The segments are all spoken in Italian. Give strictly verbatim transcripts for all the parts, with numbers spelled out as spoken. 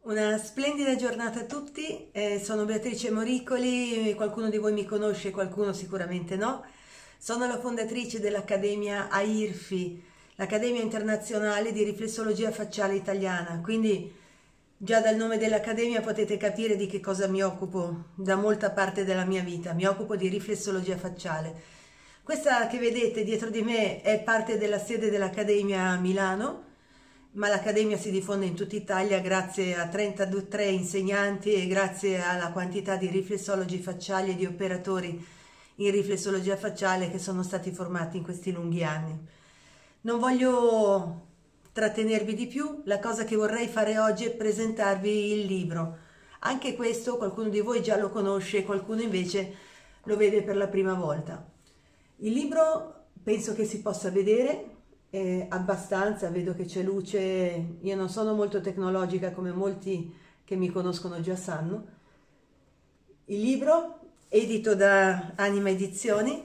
Una splendida giornata a tutti, eh, sono Beatrice Moricoli, qualcuno di voi mi conosce, qualcuno sicuramente no. Sono la fondatrice dell'Accademia A I R F I, l'Accademia Internazionale di Riflessologia Facciale Italiana, quindi già dal nome dell'Accademia potete capire di che cosa mi occupo da molta parte della mia vita, mi occupo di riflessologia facciale. Questa che vedete dietro di me è parte della sede dell'Accademia a Milano, ma l'Accademia si diffonde in tutta Italia grazie a trentatré insegnanti e grazie alla quantità di riflessologi facciali e di operatori in riflessologia facciale che sono stati formati in questi lunghi anni. Non voglio trattenervi di più, la cosa che vorrei fare oggi è presentarvi il libro. Anche questo qualcuno di voi già lo conosce, qualcuno invece lo vede per la prima volta. Il libro penso che si possa vedere. Eh, abbastanza, vedo che c'è luce, io non sono molto tecnologica come molti che mi conoscono già sanno. Il libro, edito da Anima Edizioni,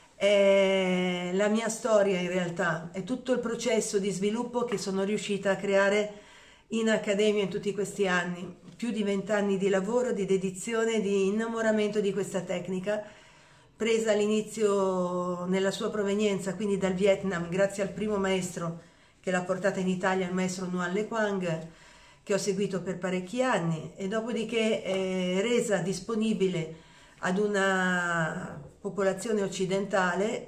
è la mia storia in realtà, è tutto il processo di sviluppo che sono riuscita a creare in accademia in tutti questi anni, più di vent'anni di lavoro, di dedizione, di innamoramento di questa tecnica, presa all'inizio nella sua provenienza, quindi dal Vietnam, grazie al primo maestro che l'ha portata in Italia, il maestro Nguyen Le Quang, che ho seguito per parecchi anni, e dopodiché è resa disponibile ad una popolazione occidentale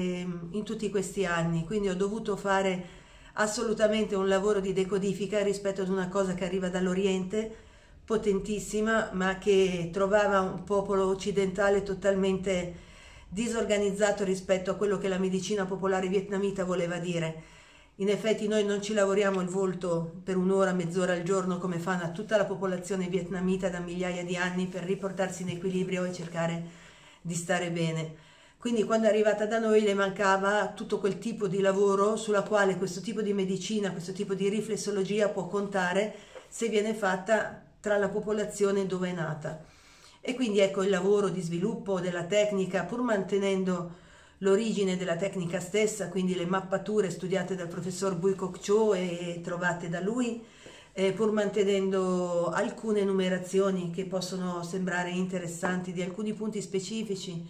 in tutti questi anni, quindi ho dovuto fare assolutamente un lavoro di decodifica rispetto ad una cosa che arriva dall'Oriente, potentissima, ma che trovava un popolo occidentale totalmente disorganizzato rispetto a quello che la medicina popolare vietnamita voleva dire. In effetti noi non ci lavoriamo il volto per un'ora, mezz'ora al giorno come fanno a tutta la popolazione vietnamita da migliaia di anni per riportarsi in equilibrio e cercare di stare bene. Quindi quando è arrivata da noi le mancava tutto quel tipo di lavoro sulla quale questo tipo di medicina, questo tipo di riflessologia può contare se viene fatta tra la popolazione dove è nata. E quindi ecco il lavoro di sviluppo della tecnica, pur mantenendo l'origine della tecnica stessa, quindi le mappature studiate dal professor Bui Cok Cho e trovate da lui, eh, pur mantenendo alcune numerazioni che possono sembrare interessanti di alcuni punti specifici,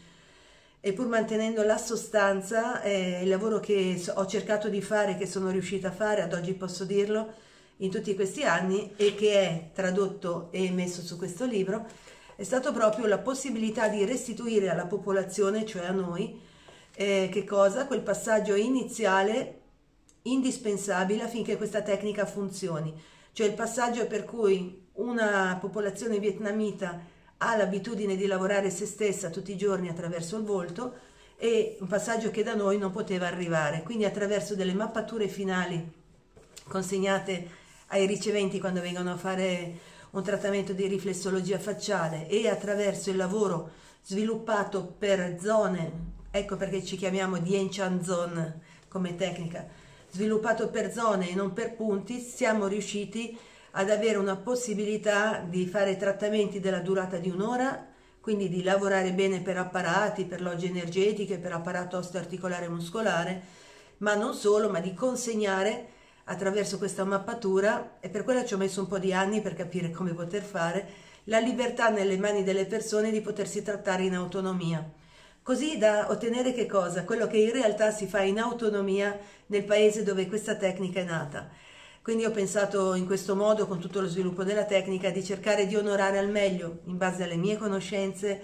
e pur mantenendo la sostanza, eh, il lavoro che ho cercato di fare, che sono riuscita a fare, ad oggi posso dirlo, in tutti questi anni, e che è tradotto e messo su questo libro, è stato proprio la possibilità di restituire alla popolazione, cioè a noi, eh, che cosa? Quel passaggio iniziale indispensabile affinché questa tecnica funzioni, cioè il passaggio per cui una popolazione vietnamita ha l'abitudine di lavorare se stessa tutti i giorni attraverso il volto, e un passaggio che da noi non poteva arrivare, quindi attraverso delle mappature finali consegnate ai riceventi quando vengono a fare un trattamento di riflessologia facciale, e attraverso il lavoro sviluppato per zone, ecco perché ci chiamiamo Dien Chan Zone come tecnica, sviluppato per zone e non per punti, siamo riusciti ad avere una possibilità di fare trattamenti della durata di un'ora, quindi di lavorare bene per apparati, per logge energetiche, per apparato osteoarticolare e muscolare, ma non solo, ma di consegnare attraverso questa mappatura, e per quella ci ho messo un po' di anni per capire come poter fare, la libertà nelle mani delle persone di potersi trattare in autonomia, così da ottenere che cosa? Quello che in realtà si fa in autonomia nel paese dove questa tecnica è nata. Quindi ho pensato in questo modo, con tutto lo sviluppo della tecnica, di cercare di onorare al meglio, in base alle mie conoscenze,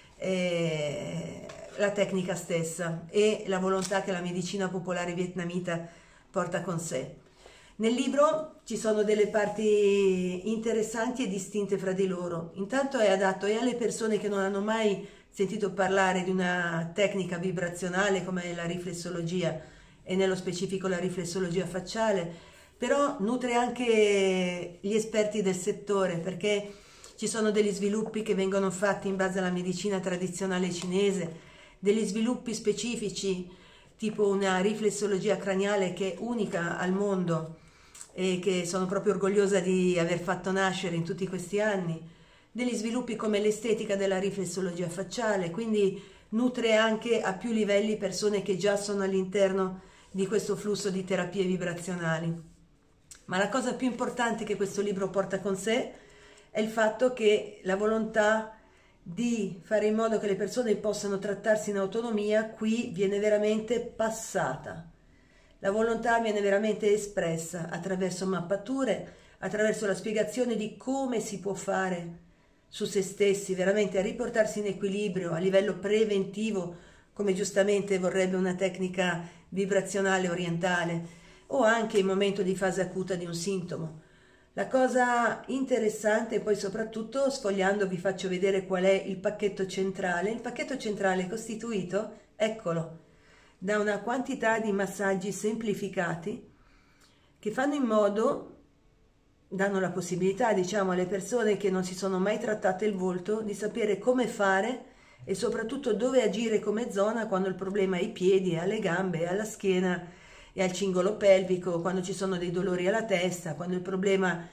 eh, la tecnica stessa e la volontà che la medicina popolare vietnamita porta con sé. Nel libro ci sono delle parti interessanti e distinte fra di loro. Intanto è adatto e alle persone che non hanno mai sentito parlare di una tecnica vibrazionale come la riflessologia, e nello specifico la riflessologia facciale, però nutre anche gli esperti del settore, perché ci sono degli sviluppi che vengono fatti in base alla medicina tradizionale cinese, degli sviluppi specifici tipo una riflessologia craniale che è unica al mondo e che sono proprio orgogliosa di aver fatto nascere in tutti questi anni, degli sviluppi come l'estetica della riflessologia facciale, quindi nutre anche a più livelli persone che già sono all'interno di questo flusso di terapie vibrazionali. Ma la cosa più importante che questo libro porta con sé è il fatto che la volontà di fare in modo che le persone possano trattarsi in autonomia qui viene veramente passata. La volontà viene veramente espressa attraverso mappature, attraverso la spiegazione di come si può fare su se stessi, veramente a riportarsi in equilibrio a livello preventivo, come giustamente vorrebbe una tecnica vibrazionale orientale, o anche in momento di fase acuta di un sintomo. La cosa interessante, poi soprattutto sfogliando vi faccio vedere qual è il pacchetto centrale. Il pacchetto centrale è costituito, eccolo, da una quantità di massaggi semplificati che fanno in modo, danno la possibilità, diciamo, alle persone che non si sono mai trattate il volto di sapere come fare e soprattutto dove agire come zona quando il problema è ai piedi, alle gambe, alla schiena e al cingolo pelvico, quando ci sono dei dolori alla testa, quando il problema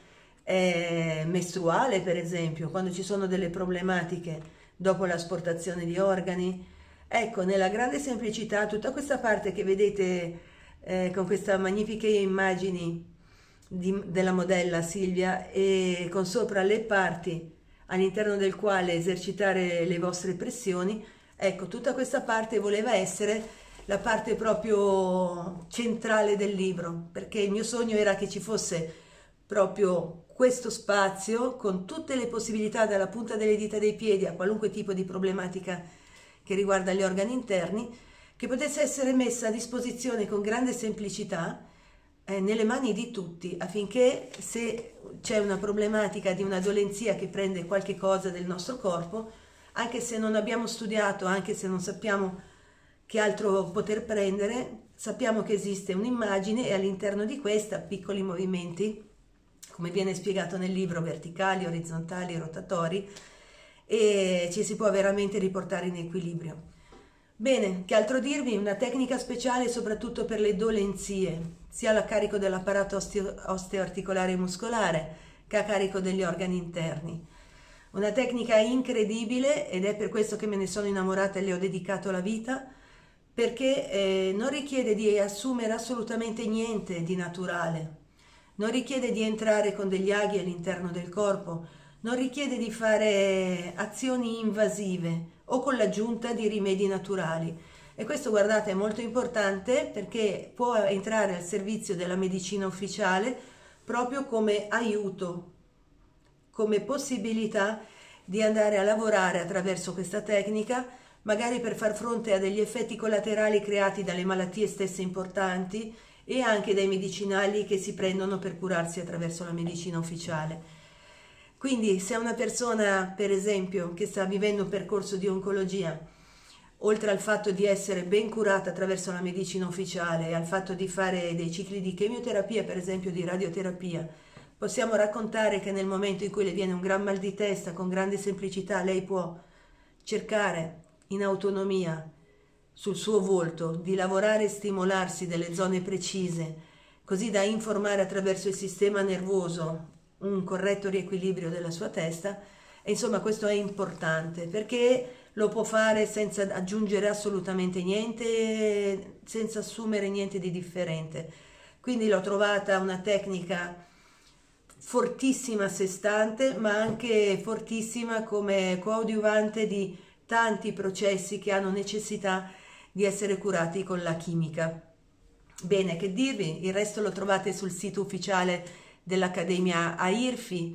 è mestruale, per esempio, quando ci sono delle problematiche dopo l'asportazione di organi. Ecco, nella grande semplicità, tutta questa parte che vedete eh, con queste magnifiche immagini di, della modella Silvia e con sopra le parti all'interno del quale esercitare le vostre pressioni, ecco, tutta questa parte voleva essere la parte proprio centrale del libro, perché il mio sogno era che ci fosse proprio questo spazio con tutte le possibilità dalla punta delle dita dei piedi a qualunque tipo di problematica che riguarda gli organi interni, che potesse essere messa a disposizione con grande semplicità eh, nelle mani di tutti, affinché se c'è una problematica di una dolenzia che prende qualche cosa del nostro corpo, anche se non abbiamo studiato, anche se non sappiamo che altro poter prendere, sappiamo che esiste un'immagine e all'interno di questa piccoli movimenti, come viene spiegato nel libro, verticali, orizzontali, rotatori, e ci si può veramente riportare in equilibrio. Bene, che altro dirvi? Una tecnica speciale soprattutto per le dolenzie, sia a carico dell'apparato osteo osteoarticolare e muscolare che a carico degli organi interni. Una tecnica incredibile ed è per questo che me ne sono innamorata e le ho dedicato la vita, perché eh, non richiede di assumere assolutamente niente di naturale, non richiede di entrare con degli aghi all'interno del corpo, non richiede di fare azioni invasive o con l'aggiunta di rimedi naturali. E questo, guardate, è molto importante perché può entrare al servizio della medicina ufficiale proprio come aiuto, come possibilità di andare a lavorare attraverso questa tecnica, magari per far fronte a degli effetti collaterali creati dalle malattie stesse importanti e anche dai medicinali che si prendono per curarsi attraverso la medicina ufficiale. Quindi se una persona, per esempio, che sta vivendo un percorso di oncologia, oltre al fatto di essere ben curata attraverso la medicina ufficiale e al fatto di fare dei cicli di chemioterapia, per esempio di radioterapia, possiamo raccontare che nel momento in cui le viene un gran mal di testa, con grande semplicità, lei può cercare in autonomia sul suo volto di lavorare e stimolarsi delle zone precise, così da informare attraverso il sistema nervoso un corretto riequilibrio della sua testa. E insomma questo è importante perché lo può fare senza aggiungere assolutamente niente, senza assumere niente di differente. Quindi l'ho trovata una tecnica fortissima a sé stante, ma anche fortissima come coadiuvante di tanti processi che hanno necessità di essere curati con la chimica. Bene, che dirvi? Il resto lo trovate sul sito ufficiale dell'Accademia AIRFI.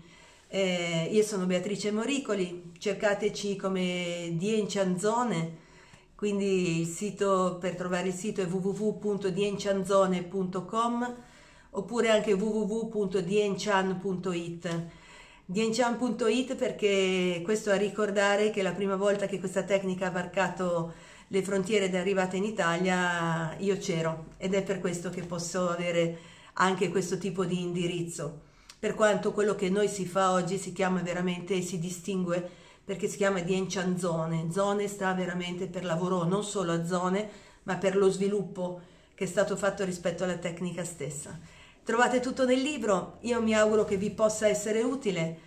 Eh, io sono Beatrice Moricoli, cercateci come Diencianzone, quindi il sito per trovare il sito è w w w punto diencianzone punto com oppure anche w w w punto dienchan punto it. dienchan punto it perché questo a ricordare che la prima volta che questa tecnica ha varcato le frontiere ed è arrivata in Italia io c'ero, ed è per questo che posso avere anche questo tipo di indirizzo, per quanto quello che noi si fa oggi si chiama veramente e si distingue perché si chiama Diencianzone. Zone sta veramente per lavoro non solo a zone, ma per lo sviluppo che è stato fatto rispetto alla tecnica stessa. Trovate tutto nel libro, io mi auguro che vi possa essere utile,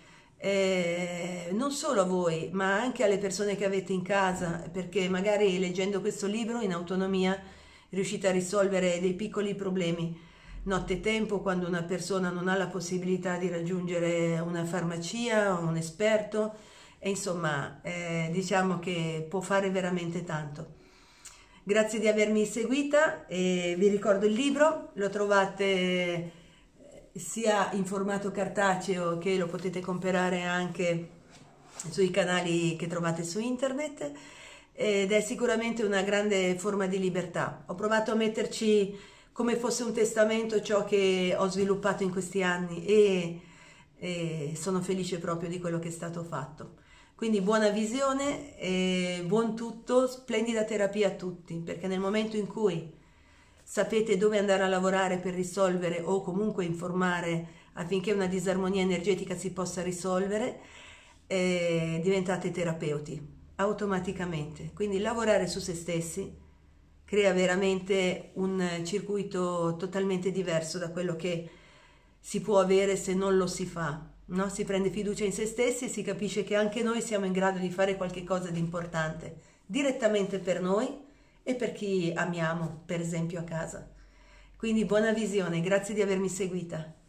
eh, non solo a voi, ma anche alle persone che avete in casa, perché magari leggendo questo libro in autonomia riuscite a risolvere dei piccoli problemi nottetempo, quando una persona non ha la possibilità di raggiungere una farmacia o un esperto, e insomma eh, diciamo che può fare veramente tanto. Grazie di avermi seguita e vi ricordo il libro, lo trovate sia in formato cartaceo che lo potete comprare anche sui canali che trovate su internet, ed è sicuramente una grande forma di libertà. Ho provato a metterci come fosse un testamento ciò che ho sviluppato in questi anni e, e sono felice proprio di quello che è stato fatto. Quindi buona visione e buon tutto, splendida terapia a tutti, perché nel momento in cui sapete dove andare a lavorare per risolvere o comunque informare affinché una disarmonia energetica si possa risolvere, eh, diventate terapeuti automaticamente. Quindi lavorare su se stessi crea veramente un circuito totalmente diverso da quello che si può avere se non lo si fa, no? Si prende fiducia in se stessi e si capisce che anche noi siamo in grado di fare qualche cosa di importante direttamente per noi e per chi amiamo, per esempio a casa. Quindi buona visione, grazie di avermi seguita.